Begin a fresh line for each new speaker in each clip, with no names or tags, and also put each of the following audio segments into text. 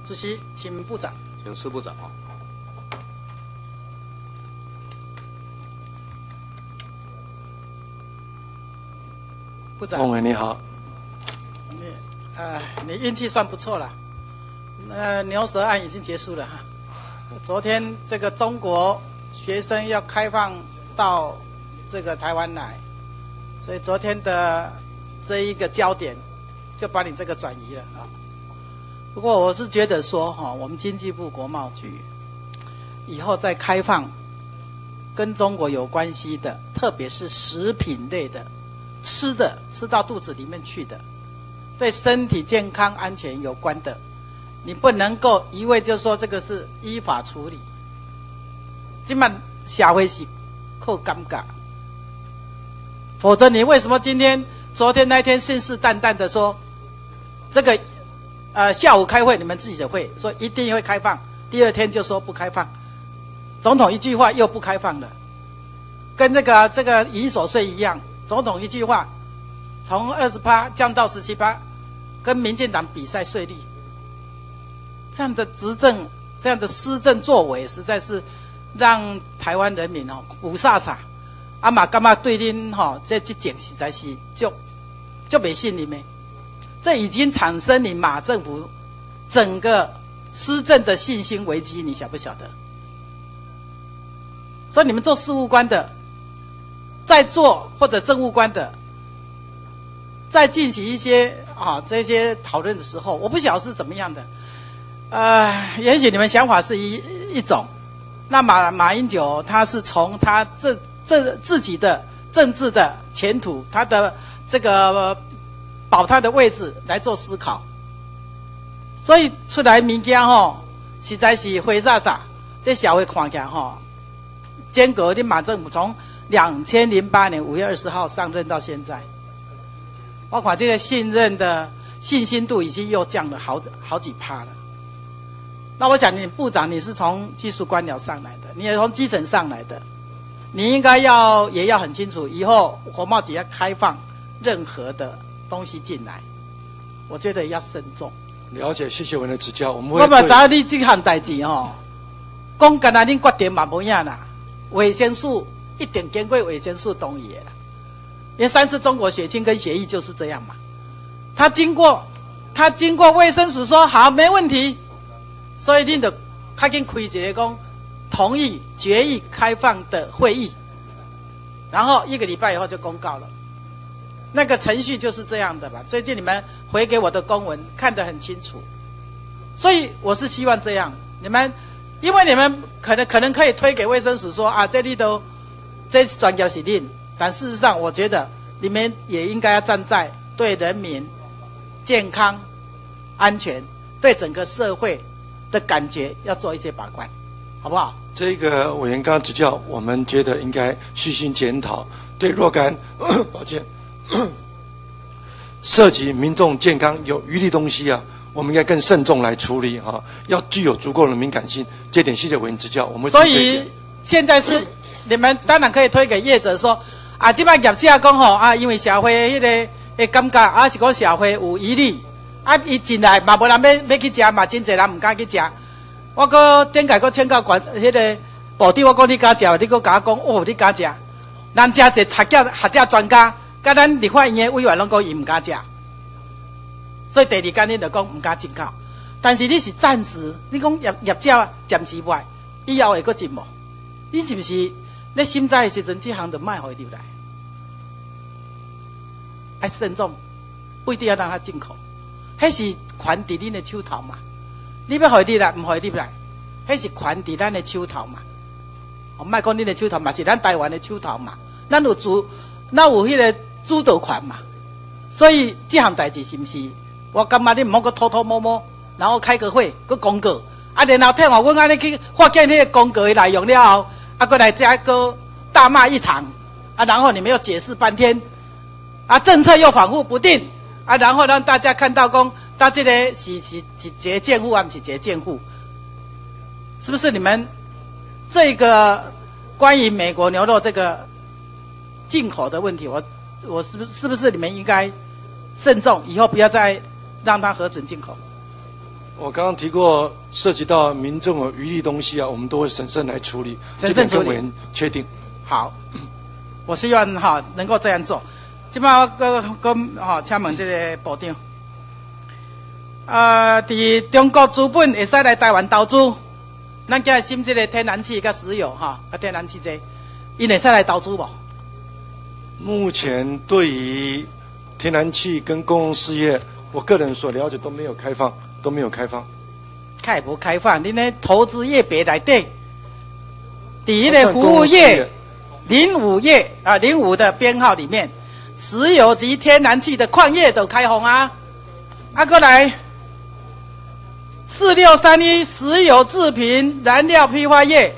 主席，请部长。
请司部长啊。
部长。
孟伟你好。
你运气算不错了。牛舌案已经结束了哈。昨天这个中国学生要开放到这个台湾来，所以昨天的这一个焦点就把你这个转移了啊。不过我是觉得说我们经济部国贸局以后再开放跟中国有关系的，特别是食品类的，吃到肚子里面去的，对身体健康安全有关的，你不能够一味就说这个是依法处理。今晚社会是靠尴尬，否则你为什么昨天那天信誓旦旦的说这个下午开会你们自己的会说一定会开放，第二天就说不开放，总统一句话又不开放了，跟这个营所税一样，总统一句话从20%降到17%，跟民进党比赛税率，这样的执政，这样的施政作为，实在是让台湾人民苦煞煞。嘛干嘛对恁这件实在是就没信你们，这已经产生你马政府整个施政的信心危机，你晓不晓得？所以你们做事务官的，在做或者政务官的，在进行一些这些讨论的时候，我不晓得是怎么样的。也许你们想法是一种，那马英九他是从他自己的政治的前途，他的这个保他的位置来做思考，所以出来物件实在是灰煞煞，这社会看起来间隔的马政府从2008年5月20号上任到现在，包括这个信任的信心度已经又降了好几%了。那我想你部长你是从技术官僚上来的，你也从基层上来的，你应该也要很清楚，以后国贸局要开放任何的东西进来，我觉得要慎重。
了解，谢谢委员的指教，我们会。
我嘛知道你这项代志讲干那恁决定嘛无影啦，卫生署一定经过卫生署同意的啦，因为3次中国血清跟血液就是这样嘛，他经过卫生署说好没问题，所以恁就较紧开一个讲同意决议开放的会议，然后1个礼拜以后就公告了。那个程序就是这样的吧？最近你们回给我的公文看得很清楚，所以我是希望这样，因为你们可能可以推给卫生署说这里头这专业是恁，但事实上我觉得你们也应该要站在对人民健康安全对整个社会的感觉要做一些把关，好不好？
这个委员刚刚指教，我们觉得应该虚心检讨，对若干抱歉涉及民众健康有余力东西我们应该更慎重来处理要具有足够的敏感性，这点谢谢委员指教，我们会。
所以现在是你们当然可以推给业者说这摆业者讲因为社会那个感觉是讲社会有疑虑伊进来嘛无人要去吃嘛，真侪人唔敢去吃。我搁顶个搁请教迄个部长，我讲你敢吃，你搁甲我讲你敢吃，人家侪学者专家，甲咱立法院的委员拢讲伊唔敢吃，所以第2天你就讲唔敢进口。但是你是暂时，你讲业者暂时卖，以后会搁进无？你是不是咧心灾的时阵，这项就卖回流来？要慎重，不一定要让它进口。迄是权伫恁的手头嘛，你要回入来，唔回入来，迄是权伫咱的手头嘛。我莫讲恁的手头嘛，是咱台湾的手头嘛。咱有迄个主导权嘛。所以这项代志是不是？我感觉你唔好搁偷偷摸摸，然后开个会，搁公告，然后听话，阮安尼去发现迄个公告的内容了后，搁来再搁大骂一场，然后你们又解释半天，政策又反复不定。然后让大家看到讲，他这个是结建户不是结建户，是不是？你们这个关于美国牛肉这个进口的问题，我是不是你们应该慎重，以后不要再让它核准进口？
我刚刚提过，涉及到民众有余力东西啊，我们都会审慎来处理，
审慎处理，
这点跟委员确定。
好，我希望能够这样做。即摆我跟请问这个部长，伫中国资本会使来台湾投资，咱今日审这个天然气甲石油天然气这，因会使来投资无？
目前对于天然气跟公用事业，我个人所了解都没有开放，
开无开放？恁咧投资业别内底，伫迄个服务业05的编号里面，石油及天然气的矿业都开放啊。过来4631石油制品燃料批发业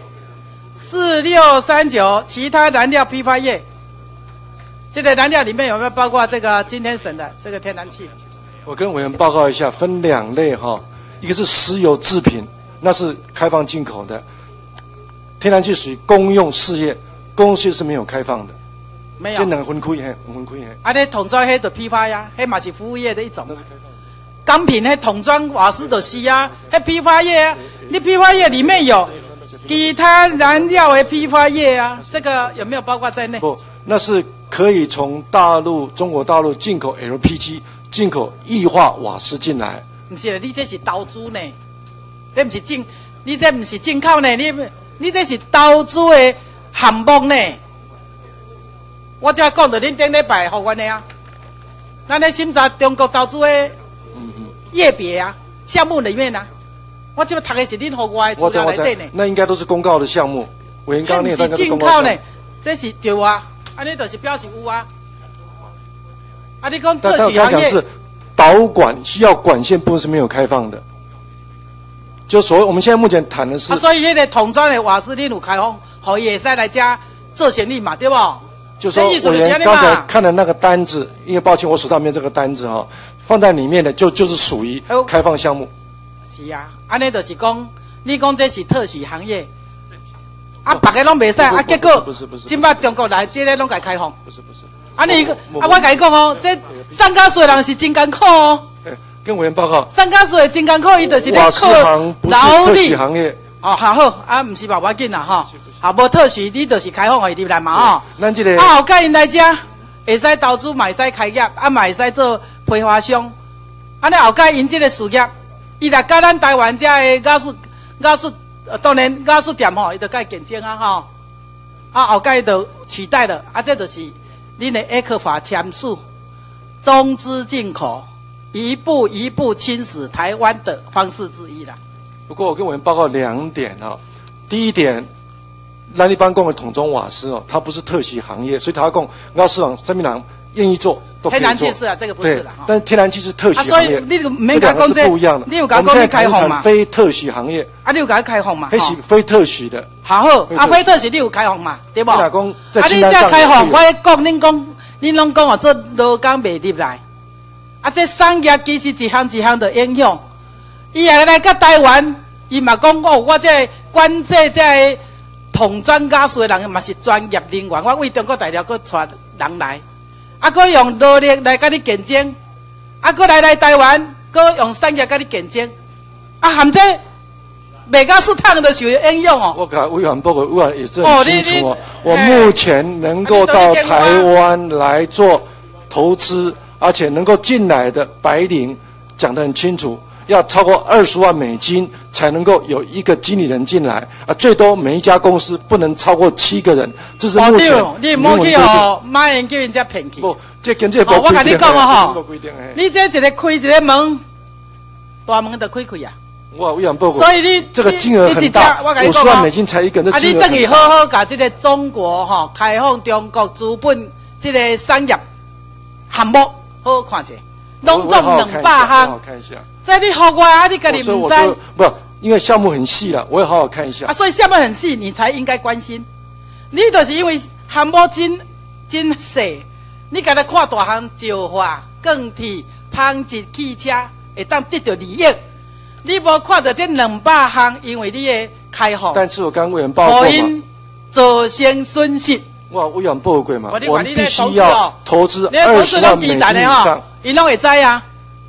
，4639其他燃料批发业。这个燃料里面有没有包括这个今天审的这个天然气？
我跟委员报告一下，分2类一个是石油制品，那是开放进口的；天然气属于公用事业，公用事业是没有开放的。
没有。
这两个分开
你桶装迄就批发呀，迄嘛是服务业的一种。钢品迄桶装瓦斯就是啊，迄批发业啊。你批发业里面有其他燃料的批发业啊，这个有没有包括在内？
不，那是可以从中国大陆进口 LPG， 进口液化瓦斯进来。
不是，你这是投资呢，你这不是进口呢，你这是投资的项目呢。我才讲到恁顶礼拜互阮的啊，咱咧审查中国投资的业别啊，项目里面啊，我这读的是恁互我的资料内底呢。
那应该都是公告的项目，委员刚刚那个
是进口呢，这是对啊，安尼就是表示有啊。你讲特许行业。
导管需要管线部分是没有开放的，就所谓我们现在目前谈的是。
所以那个桶装的瓦斯恁有开放，可以会使来家做生意嘛，对不？
就说委员刚才看的那个单子，因为抱歉我手上没有这个单子放在里面的就是属于开放项目。
是啊，安尼就是讲，你讲这是特许行业，别个拢袂使，结果
不是，
今摆中国来这个拢改开放。
不是。
我甲你讲这上家属的人是真艰苦哦。
跟委员报告。
上家属的真艰苦，伊就是咧靠劳力。
行业。
好，唔是吧？我紧啦无特许，你就是开放互伊入来嘛
咱这个。
后甲因来遮，会使投资，嘛会使开业，嘛会使做批发商。尼后甲因这个事业，伊来甲咱台湾遮的雅术，当然雅术店伊就甲伊竞争后甲伊就取代了，这就是。恁的艾克法签署中资进口，一步一步侵蚀台湾的方式之一啦。
不过我跟委员报告2点第一点，咱一般讲的桶装瓦斯它不是特许行业，所以他讲要市场生命人愿意做都可以做。
天然气是啊，这个不是啦。
但天然气是特许行业，
所以你没讲这
是不一样的。
你有讲你开放嘛？
非特许行业。
你有讲开放嘛？
那是非特许的。
好，非特许你有开放嘛？对不？
你这
开放，我讲恁拢讲做劳工袂入来，这产业其实一项一项的影响。伊也来到台湾，伊嘛讲我这管这桶装雅术的人嘛是专业人员，我为中国大陆搁带人来，搁用劳力来甲你竞争，搁来台湾，搁用产业甲你竞争，含这袂甲适当的受影响
我甲委员报告，委员也是很清楚我目前能够到台湾来做投资，而且能够进来的白领讲得很清楚，要超过20万美金才能够有一个经理人进来最多每一家公司不能超过7个人，这是目前
你莫去马英九人家骗去。
不，这跟这个
我跟你讲你这一个开一个门，大门就开啊。
我委员报告，
所以你
这个金额很大，50万美金才一个人，这金额很大。
你等于好好把这个中国开放中国资本这个产业项目好好看一下，拢总200项。这你好我你家己唔知。
不，因为项目很细了，我也好好看一下。
所以项目很细，你才应该关心。你就是因为项目真细，你给他看大项石化、钢铁、纺织、汽车，会当得到利益。你无看到这200项，因为你的开放，
但是我刚委员报过嘛，
造成损失。
我委员报过嘛，我们必须要投资20万美金以上。
伊拢会知啊，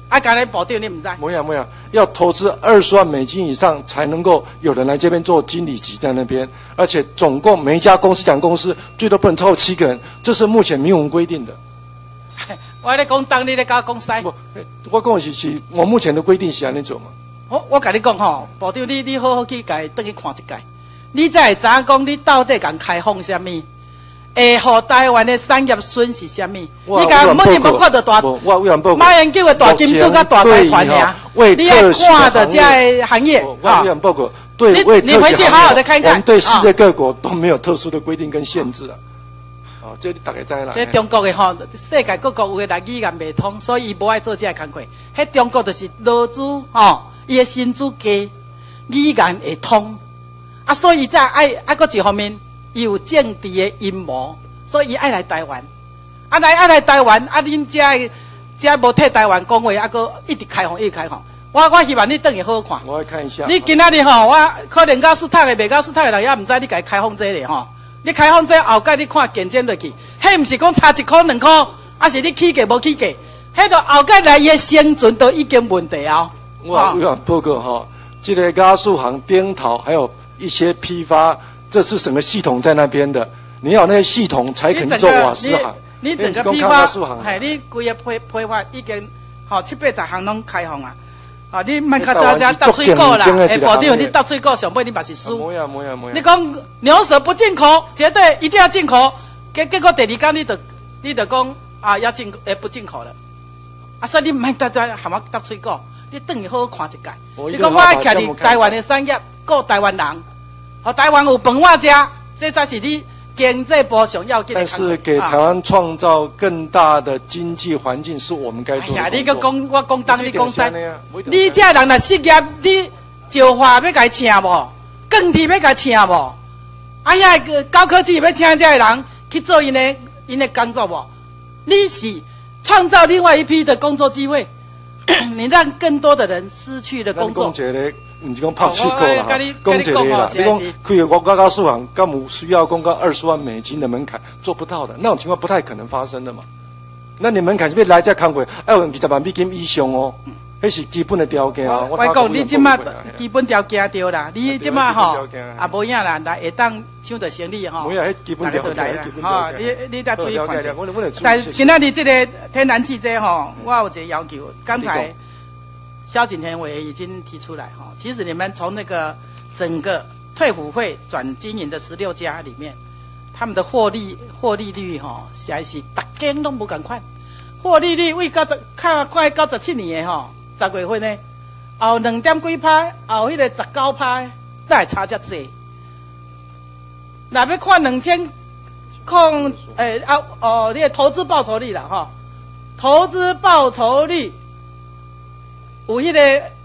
啊，刚才保定你唔知？
没有，要投资20万美金以上才能够有人来这边做经理级在那边，而且总共每一家公司讲公司最多不能超过7个人，这是目前明文规定的。
我咧讲当你咧搞公司。
我讲是我目前的规定是安尼做嘛。
我跟你讲吼，保定你好好去家回去看一下，你才会知影讲你到底敢开放什么？会互台湾的产业损失什么？你讲每日无看到大马英九的大金主甲大财团呀？你要看的这行业
啊。报告对
你回去好好的看看。
我们对世界各国都没有特殊的规定跟限制啊。这你大概知啦。
这中国的吼，世界各国有的语言未通，所以伊无爱做这工课。迄中国就是劳资吼，伊的薪资低，语言会通，啊，所以再爱搁一方面，伊有政治的阴谋，所以伊爱来台湾，爱来台湾，恁遮无替台湾讲话，搁一直开放，一直开放。我希望你等下好好看。
我来看一下。
你今仔日吼，我可能教书读的，未教书读的人也毋知你家开放这个吼。你开放这后盖你看见证落去，迄毋是讲差1块2块，啊是你起价无起价，迄个后盖来伊的生存都已经问题啊。
我有报告哈，这个加速行、编淘还有一些批发，这是整个系统在那边的。你要那些系统才肯做瓦斯行。
你整个批发，系你规个批发已经吼7-8行拢开放啊。啊，你莫甲大家搭水果啦，下保定你搭水果上尾你嘛是输。
没有。
你讲牛舌不进口，绝对一定要进口。结果第2天你就讲啊要进不进口了。啊，所以你莫大家含我搭水果，你等于好好看一下。你讲我爱徛伫台湾的产业，顾台湾人，和台湾有饭碗食，这才是你经济部上要紧的。
但是给台湾创造更大的经济环境是我们该做的。
哎呀，你个讲我讲东，你讲西，你这人若失业，你石化要甲伊请无？钢铁要甲伊请无？哎呀，高科技要请这人去做因的工作无？你是创造另外一批的工作机会，你让更多的人失去了工作。
唔是讲拍水果啦，讲一个啦。你讲开个国家数行，干有需要公告20万美金的门槛，做不到的，那种情况不太可能发生的嘛。那你门槛是要来这工会，要用20万美金以上哦，那是基本的条件啊。
我讲你即马基本条件对啦，你即马吼啊无影啦，来会当抢到生理吼。
没有，迄基本条件。
吼，你再注意看下。但今仔日这个天然气这吼，我有一个要求，刚才。萧景田委员已经提出来哈，其实你们从那个整个退辅会转经营的16家里面，他们的获利率哈，实在是大家拢无共款。获利率为快97年的哈，10月份呢，后2点几%，后迄个19%，那会差遮济。若要看2000控你的投资报酬率啦哈，投资报酬率。有迄个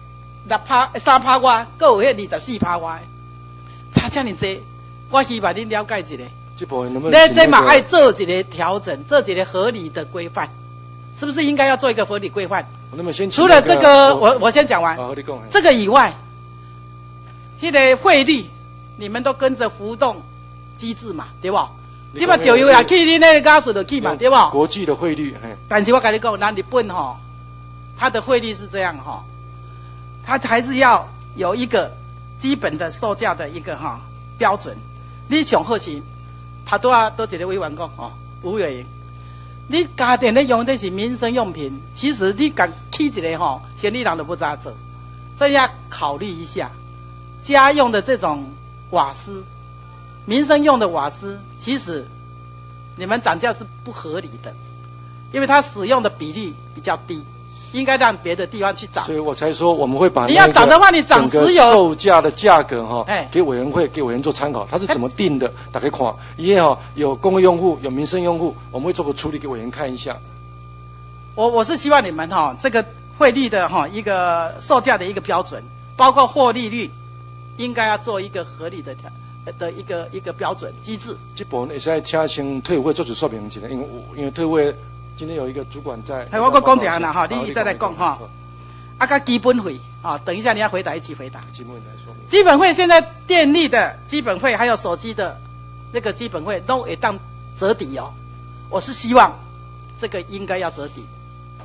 6%、3%外，搁有迄个24%外，差这么多，我希望你了解一下。
这部分能不能？
你这嘛爱做一个调整，做一个合理的规范，是不是应该要做一个合理规范？除了这个，我先讲完。这个以外，迄个汇率，你们都跟着浮动机制嘛，对不？即马石油啦去，你那个加水就去嘛，对不？
国际的汇率，
但是我跟你讲，咱日本吼。它的汇率是这样哈，它还是要有一个基本的售价的一个标准。你上好是，他都一个委员讲哦，吴委员，你家电咧用的是民生用品，其实你敢起一个生意人都不咋做，所以要考虑一下家用的这种瓦斯，民生用的瓦斯，其实你们涨价是不合理的，因为它使用的比例比较低。应该让别的地方去涨，
所以我才说我们会把
你要涨的话，你涨石油
售价的价格给委员会给委员做参考，它是怎么定的？大家看，也有工业用户，有民生用户，我们会做个处理给委员看一下。
我是希望你们这个汇率的一个售价的一个标准，包括获利率，应该要做一个合理的一个标准机制。
这部分也是请退委会做出说明一下，因为退委。今天有一个主管在。
我讲一下啦哈，你再来讲哈。甲基本费等一下你要回答一起回答。基本费现在电力的基本费还有手机的那个基本费都会当折抵哦。我是希望这个应该要折抵。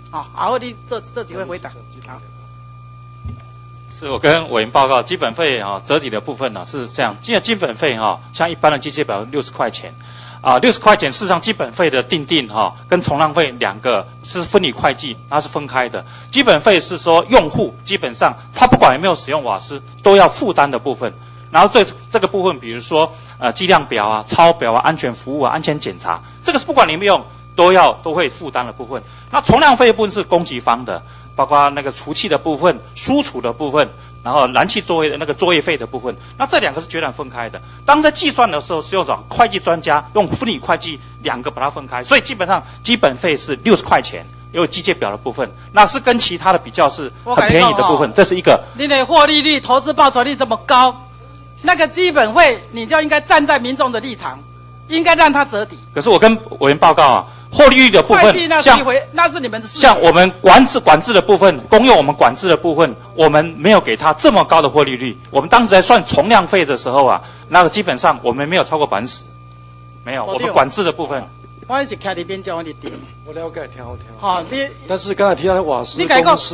好，然后你这几位回答。好。
是我跟委员报告，基本费折抵的部分是这样，基本费像一般的机械表60块钱，60块钱，事实上基本费的定跟重量费两个是分离会计，它是分开的。基本费是说用户基本上他不管有没有使用瓦斯都要负担的部分，然后这个部分比如说计量表抄表安全服务安全检查，这个是不管你有没有用都会负担的部分。那重量费的部分是供给方的。包括那个除气的部分、输除的部分，然后燃气作业的那个作业费的部分，那这两个是截然分开的。当在计算的时候，是用找会计专家用分离会计两个把它分开，所以基本上基本费是60块钱，有机械表的部分，那是跟其他的比较是很便宜的部分，这是一个。
你的获利率、投资报酬率这么高，那个基本费你就应该站在民众的立场，应该让它折抵。
可是我跟委员报告获利率的部分，
那是你们的事。
像我们管制的部分，公用我们管制的部分，我们没有给他这么高的获利率。我们当时在算重量费的时候那个基本上我们没有超过10%，没有。我们管制的部分。
我是开里边叫我的点。
我了解，挺好。
好，你。
但是刚才提到的瓦斯公司，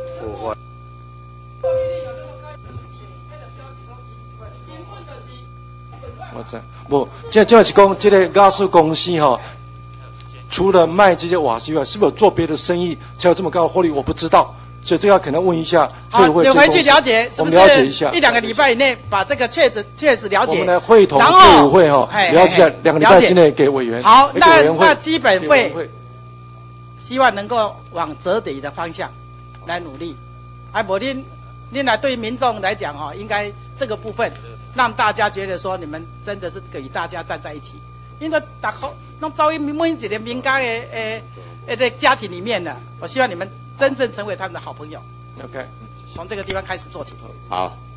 我知，不，这是讲这个瓦斯公司除了卖这些瓦斯以外，是不是有做别的生意才有这么高的获利？我不知道，所以这个要可能问一下退委会。
你回去了解，
我们了解一下
，1-2个礼拜以内把这个确实了解。
我们来会同退委会了解2个礼拜之内给委员。
好，那基本费，希望能够往折抵的方向来努力。你来对民众来讲应该这个部分让大家觉得说你们真的是与大家站在一起。因为大家弄走每一个民间的家庭里面呢，我希望你们真正成为他们的好朋友。
OK，
从这个地方开始做起。
好。